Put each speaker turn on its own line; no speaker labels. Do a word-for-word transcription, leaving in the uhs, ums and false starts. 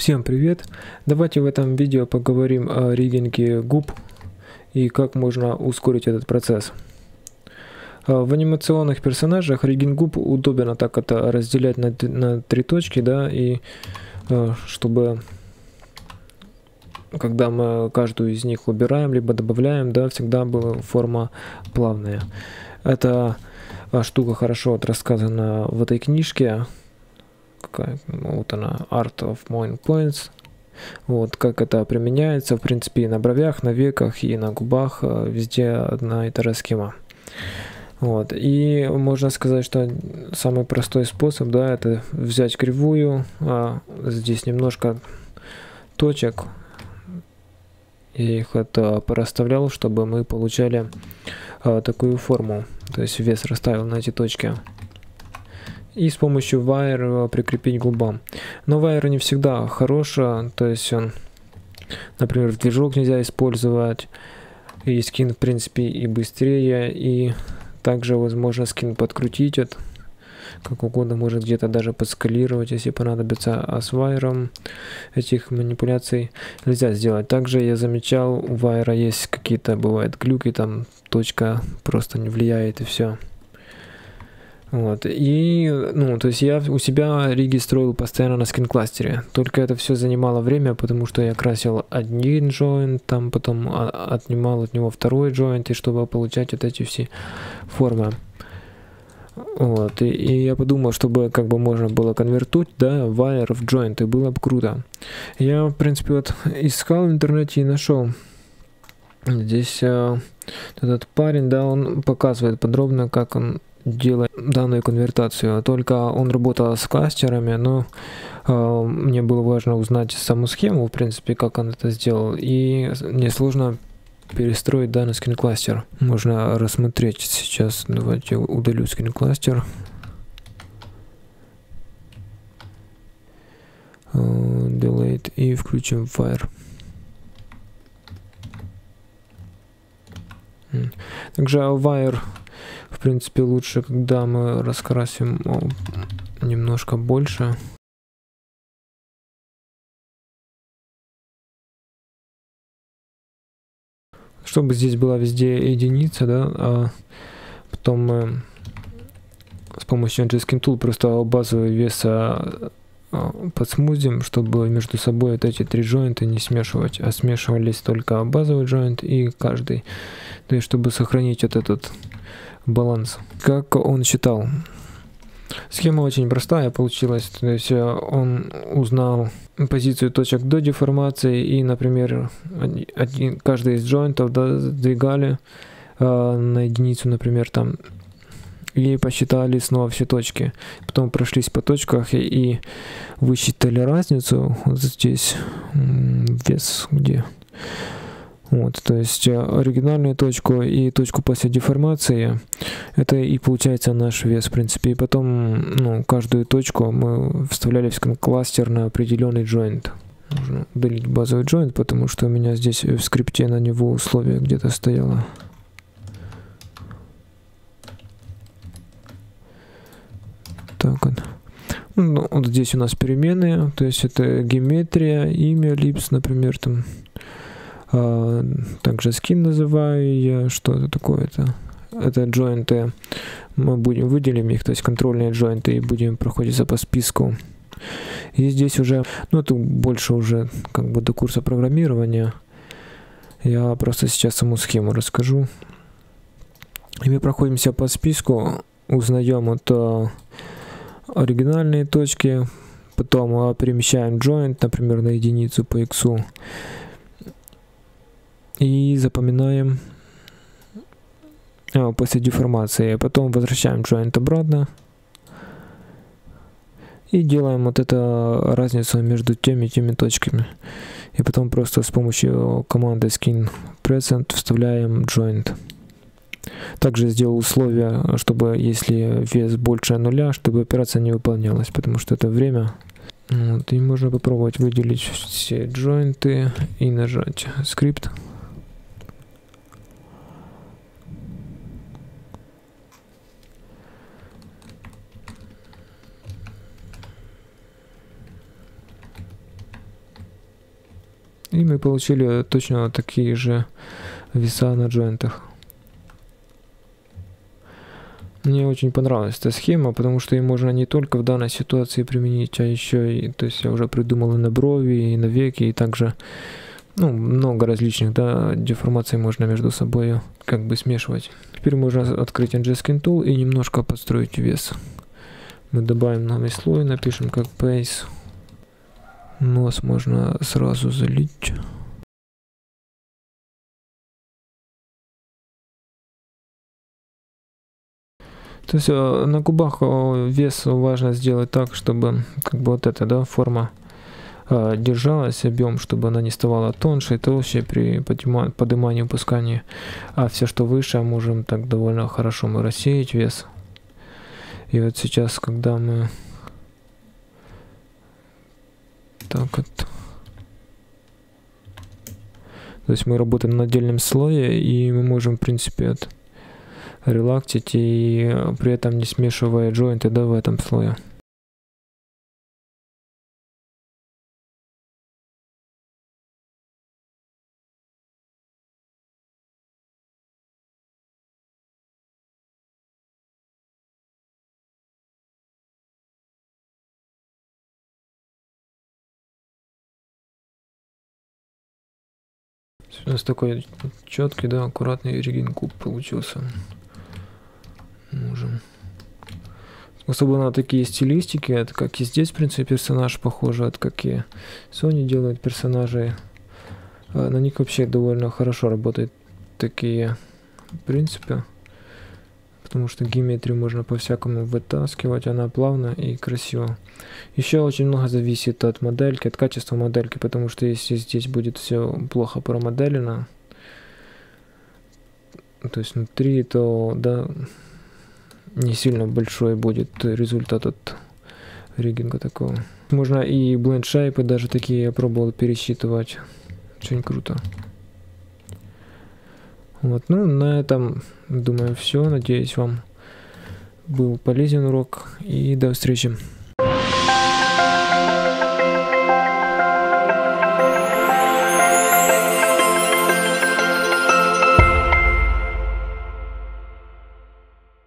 Всем привет! Давайте в этом видео поговорим о риггинге губ и как можно ускорить этот процесс. В анимационных персонажах риггинг губ удобно так это разделять на, на три точки, да, и чтобы когда мы каждую из них убираем либо добавляем, да, всегда была форма плавная. Эта штука хорошо вот рассказана в этой книжке. Вот она, Art of Moving Points. Вот как это применяется, в принципе, и на бровях, на веках, и на губах, везде одна и та же схема. Вот. И можно сказать, что самый простой способ, да, это взять кривую, а здесь немножко точек, я их это порасставлял, чтобы мы получали а, такую форму, то есть вес расставил на эти точки. И с помощью wire прикрепить к губам. Но wire не всегда хорош, то есть он, например, в движок нельзя использовать, и скин в принципе и быстрее, и также возможно скин подкрутить, вот, как угодно, может где-то даже подскалировать, если понадобится, а с wire этих манипуляций нельзя сделать. Также я замечал, у wire есть какие-то, бывают глюки, там точка просто не влияет и все. Вот, и, ну, то есть я у себя риги строил постоянно на скин-кластере, только это все занимало время, потому что я красил один joint, там потом отнимал от него второй joint, и чтобы получать вот эти все формы. Вот, и, и я подумал, чтобы как бы можно было конвертуть, да, wire в joint, и было бы круто. Я, в принципе, вот искал в интернете и нашел. Здесь э, этот парень, да, он показывает подробно, как он делать данную конвертацию, только он работал с кластерами, но э, мне было важно узнать саму схему, в принципе, как он это сделал, и мне сложно перестроить данный скин-кластер. Можно рассмотреть сейчас. Давайте удалю скин-кластер, uh, delete, и включим wire. Также wire в принципе лучше, когда мы раскрасим немножко больше. Чтобы здесь была везде единица, да, а потом мы с помощью Skin Tool просто базовый вес подсмузим, чтобы между собой вот эти три джойнта не смешивать, а смешивались только базовый джойнт и каждый, то есть чтобы сохранить вот этот баланс. Как он считал? Схема очень простая получилась, то есть он узнал позицию точек до деформации и, например, один, каждый из джойнтов, да, сдвигали э, на единицу, например, там, и посчитали снова все точки. Потом прошлись по точках и, и высчитали разницу. Вот здесь вес где. Вот, то есть оригинальную точку и точку после деформации, это и получается наш вес, в принципе. И потом, ну, каждую точку мы вставляли в кластер на определенный joint. Нужно удалить базовый joint, потому что у меня здесь в скрипте на него условие где-то стояло. Так вот. Ну, вот здесь у нас переменные, то есть это геометрия, имя, липс, например, там. А, также скин называю я, что это такое-то. Это джойнты, мы будем выделим их, то есть контрольные джойнты, и будем проходиться по списку. И здесь уже, ну это больше уже как бы до курса программирования. Я просто сейчас саму схему расскажу. И мы проходимся по списку, узнаем это оригинальные точки, потом перемещаем joint, например, на единицу по x, и запоминаем а, после деформации, потом возвращаем joint обратно и делаем вот эту разницу между теми и теми точками, и потом просто с помощью команды skin present вставляем joint. Также сделал условие, чтобы если вес больше нуля, чтобы операция не выполнялась, потому что это время. Вот, и можно попробовать выделить все джойнты и нажать скрипт. мы получили точно такие же веса на джойнтах. Мне очень понравилась эта схема, потому что ее можно не только в данной ситуации применить, а еще и, то есть я уже придумал и на брови, и на веки, и также, ну, много различных, да, деформаций можно между собой как бы смешивать. Теперь можно открыть эн джи Skin Tool и немножко подстроить вес. Мы добавим новый слой, напишем как Base. Нос можно сразу залить. То есть на губах вес важно сделать так, чтобы как бы вот эта, да, форма э, держалась, объем, чтобы она не ставала тоньше и толще при поднимании и опускании. А все, что выше, можем так довольно хорошо мы рассеять вес. И вот сейчас, когда мы так вот, то есть мы работаем на отдельном слое, и мы можем, в принципе, от релактить и при этом не смешивая джойнты, да, в этом слое. У нас такой четкий, да, аккуратный регин-куб получился. Можем. Особо на такие стилистики, это как и здесь, в принципе, персонаж похожий, от как и Sony делает персонажей. На них вообще довольно хорошо работают такие принципы, потому что геометрию можно по-всякому вытаскивать, она плавно и красиво. Еще очень много зависит от модельки, от качества модельки, потому что если здесь будет все плохо промоделено, то есть внутри, то, да, не сильно большой будет результат от риггинга такого. Можно и blend shape даже такие я пробовал пересчитывать. Очень круто. Вот, ну на этом, думаю, все. Надеюсь, вам был полезен урок, и до встречи.